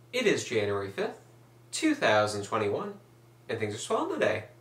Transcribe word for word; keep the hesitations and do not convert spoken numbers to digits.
It is January fifth, two thousand twenty-one, and things are swell today.